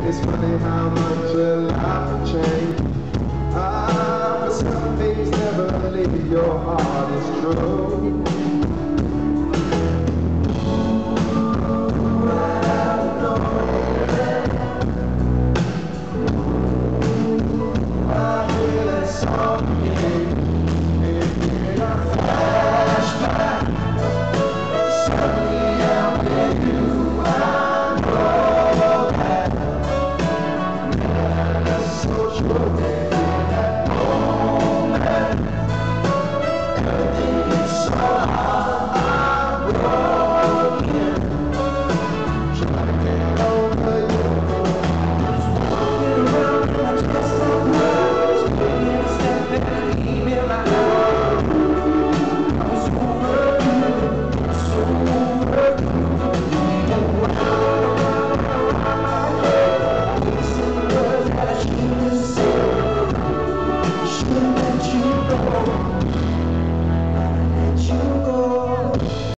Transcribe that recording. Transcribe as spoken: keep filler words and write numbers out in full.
It's funny how much a life can change. Ah, but some things never leave your heart is true.